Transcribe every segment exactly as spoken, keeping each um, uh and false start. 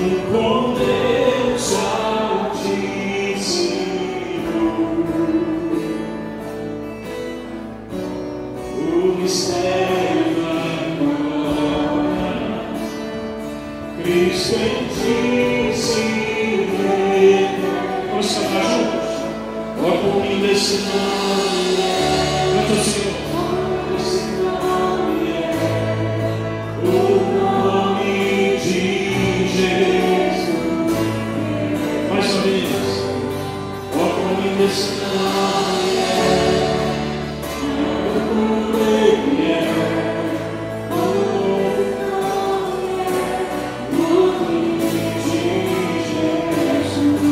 com Deus Altíssimo, o mistério da glória, Cristo em ti se revela. Vamos cantar juntos? Ó, por mim desse nome, canta o Senhor. This nome é o nome é o nome de Jesus.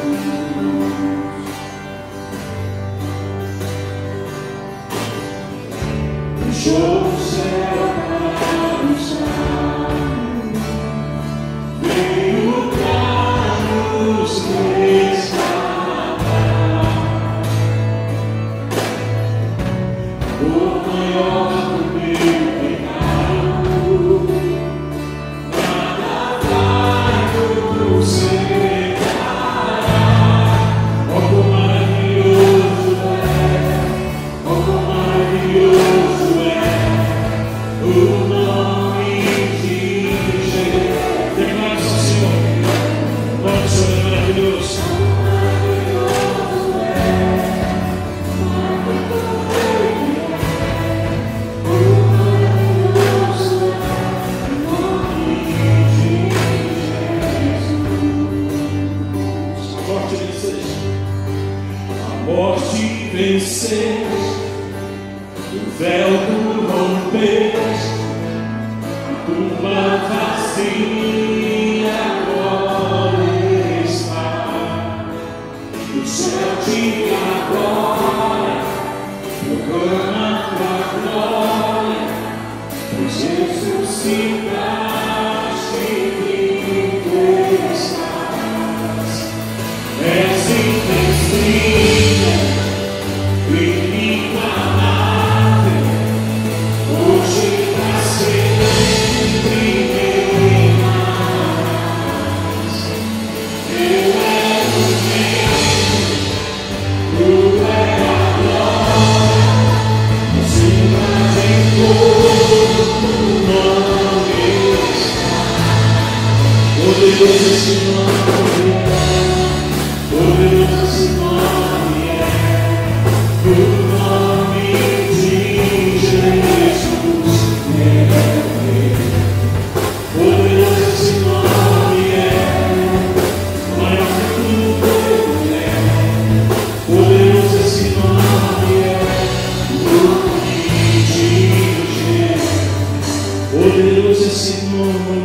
Puxou o céu para o céu, veio para nos resgatar. Poderoso esse nome.